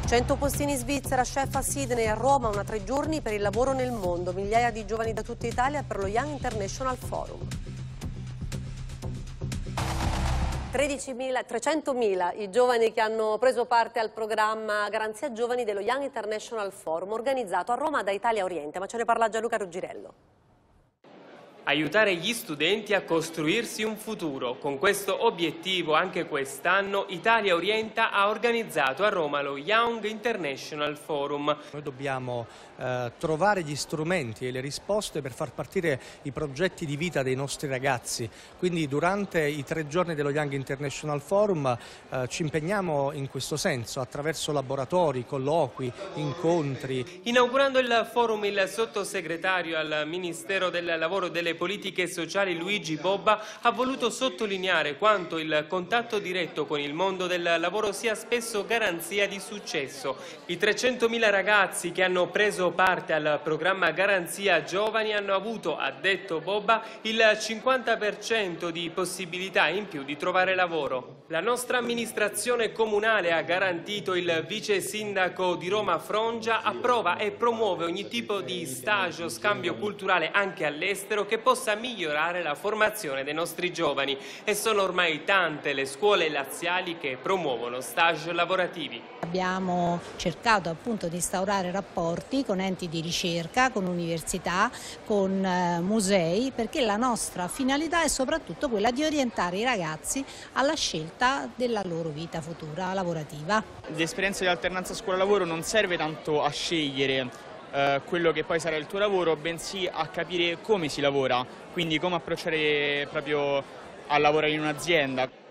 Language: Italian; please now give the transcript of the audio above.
100 postini in Svizzera, chef a Sydney e a Roma, una 3 giorni per il lavoro nel mondo. Migliaia di giovani da tutta Italia per lo Young International Forum. 300.000 i giovani che hanno preso parte al programma Garanzia Giovani dello Young International Forum, organizzato a Roma da Italia Oriente. Ma ce ne parla Gianluca Ruggirello. Aiutare gli studenti a costruirsi un futuro. Con questo obiettivo anche quest'anno Italia Orienta ha organizzato a Roma lo Young International Forum. Noi dobbiamo trovare gli strumenti e le risposte per far partire i progetti di vita dei nostri ragazzi. Quindi durante i 3 giorni dello Young International Forum ci impegniamo in questo senso attraverso laboratori, colloqui, incontri. Inaugurando il forum il sottosegretario al Ministero del Lavoro e delle Politiche Sociali Luigi Bobba ha voluto sottolineare quanto il contatto diretto con il mondo del lavoro sia spesso garanzia di successo. I 300.000 ragazzi che hanno preso parte al programma Garanzia Giovani hanno avuto, ha detto Bobba, il 50% di possibilità in più di trovare lavoro. La nostra amministrazione comunale ha garantito il vice sindaco di Roma Frongia, approva e promuove ogni tipo di stage o scambio culturale anche all'estero che possa migliorare la formazione dei nostri giovani, e sono ormai tante le scuole laziali che promuovono stage lavorativi. Abbiamo cercato appunto di instaurare rapporti con enti di ricerca, con università, con musei, perché la nostra finalità è soprattutto quella di orientare i ragazzi alla scelta della loro vita futura lavorativa. L'esperienza di alternanza scuola-lavoro non serve tanto a scegliere quello che poi sarà il tuo lavoro, bensì a capire come si lavora, quindi come approcciare proprio a lavorare in un'azienda.